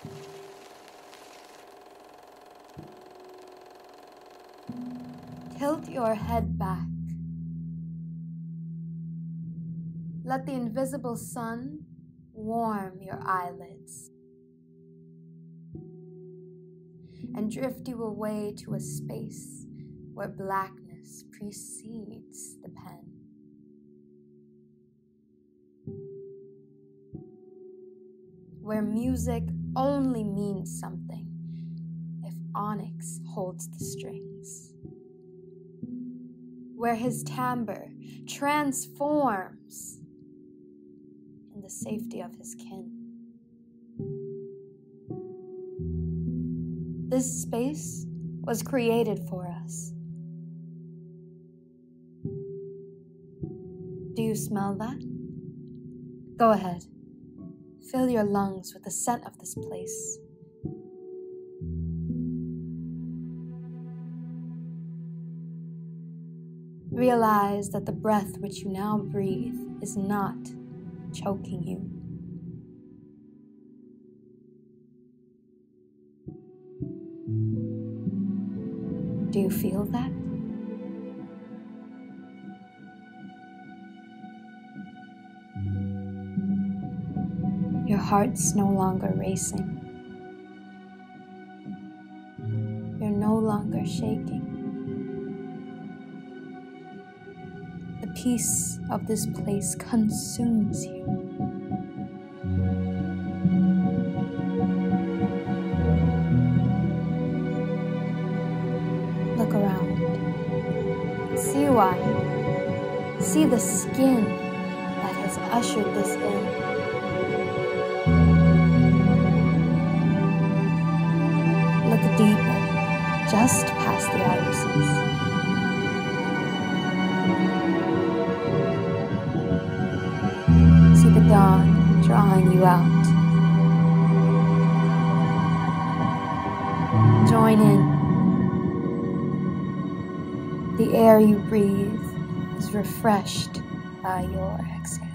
Tilt your head back. Let the invisible sun warm your eyelids and drift you away to a space where blackness precedes the pen. Where music only means something if onyx holds the strings. Where his timbre transforms in the safety of his kin. This space was created for us. Do you smell that? Go ahead. Fill your lungs with the scent of this place. Realize that the breath which you now breathe is not choking you. Do you feel that? Your heart's no longer racing. You're no longer shaking. The peace of this place consumes you. Look around. See why. See the skin that has ushered this in. Look deeper, just past the irises. See the dawn drawing you out. Join in. The air you breathe is refreshed by your exhale.